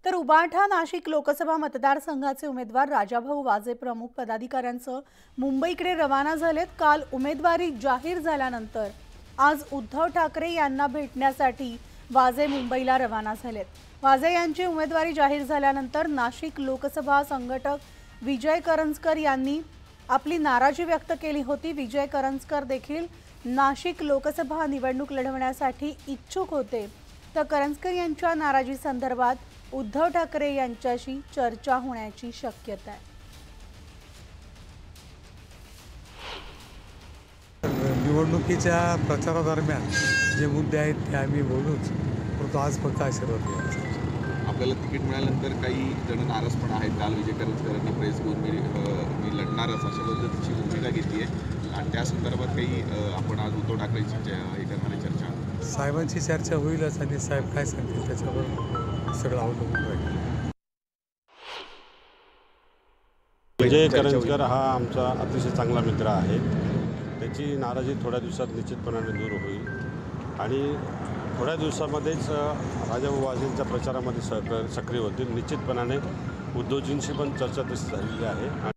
तर उबाठा नाशिक लोकसभा मतदारसंघाचे उमेदवार राजाभाऊ वाजे प्रमुख पदाधिकाऱ्यांसह मुंबईकडे रवाना झालेत। काल उमेदवारी जाहीर झाल्यानंतर आज उद्धव ठाकरे यांना भेटण्यासाठी वाजे मुंबईला रवाना झालेत। वाजे यांची उमेदवारी जाहीर झाल्यानंतर नाशिक लोकसभा संघटक विजय करंजकर यांनी आपली नाराजी व्यक्त केली होती। विजय करंजकर देखील नाशिक लोकसभा निवडणूक लढवण्यासाठी इच्छुक होते। तर करंजकर यांच्या नाराजी संदर्भात उद्धव ठाकरे यांच्याशी चर्चा होण्याची शक्यता आहे। निवडणुकीच्या प्रचारादरम्यान जे मुद्दे आहेत ते आम्ही बोलूच, परंतु आज फक्त आशीर्वाद द्यायचा। आपल्याला तिकीट मिळाल्यानंतर काही जण नाराज पण आहेत। काल विजय करंजकरांनी प्रेस घेऊन मी लढणारच अशा पद्धतीची भूमिका घेतली आहे आणि त्या संदर्भात काही आपण आज उद्धव ठाकरेंची हे करणारी चर्चा साहेबांची चर्चा होईलच आणि साहेब काय सांगतील त्याच्यावर सगळं अवलंबून राहील। विजय करंजकर हा आमचा अतिशय चांगला मित्र आहे। त्याची नाराजी थोड्या दिवसात निश्चितपणाने दूर होईल आणि थोड्या दिवसामध्येच राजाभाऊ वाजेंच्या प्रचारामध्ये सक्रिय होतील। निश्चितपणाने उद्धवजींशी पण चर्चा तशी झालेली आहे।